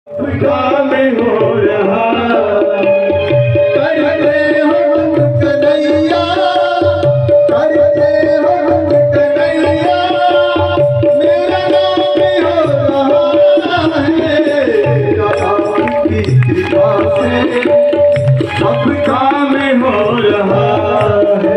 काम हो रहा, करते हो कन्हैया, करते हो कन्हैया, मेरा नाम हो रहा है। आपकी कृपा से सब काम हो रहा है।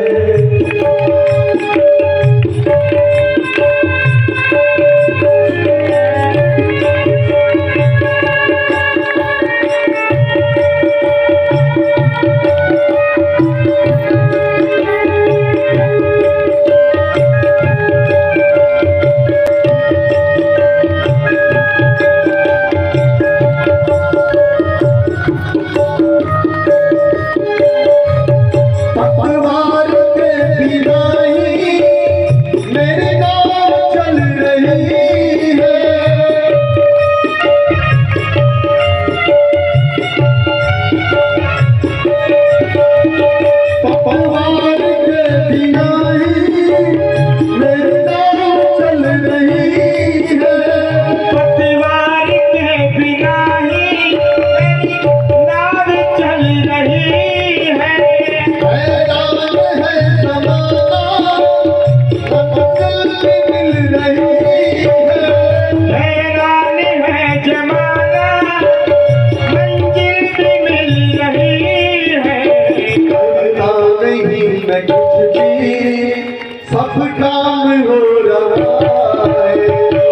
सब काम हो रहा है,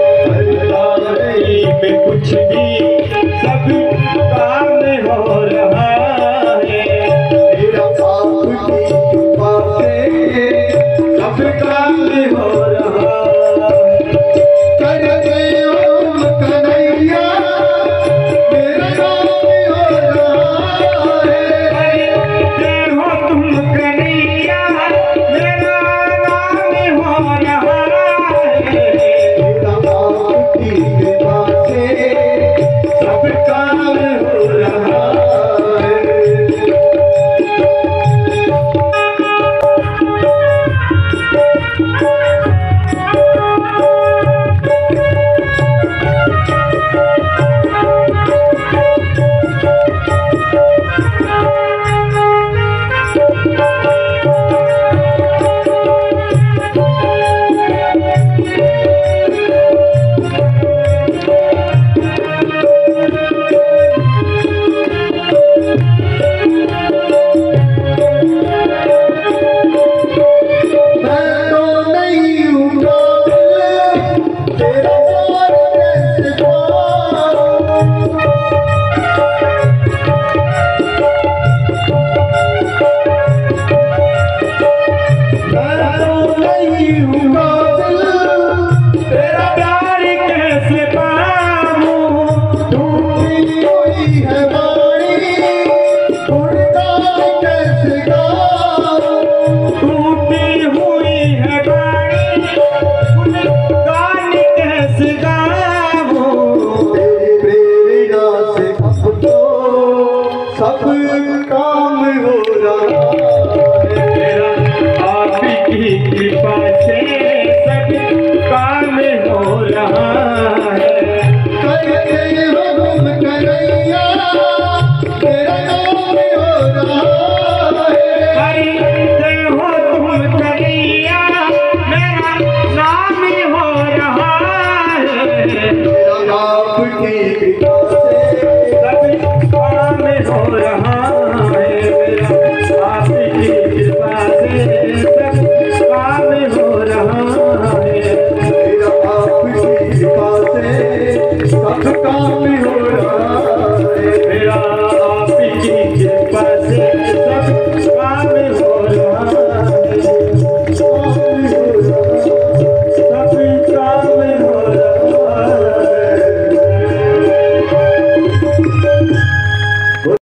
नहीं में कुछ भी सब काम हो रहा है। मेरा बाप की कृपा से सब काम हो रहा है। करते हो कन्हैया, मेरा नाम हो रहा है। करते हो तुम कन्हैया, सब काम हो रहा है। आपकी कृपा से सब काम हो रहा है। करते हो तुम कन्हैया, मेरा नाम हो रहा है। करते हो तुम कन्हैया, मेरा नाम हो रहा है। आपकी कृपा से सब काम हो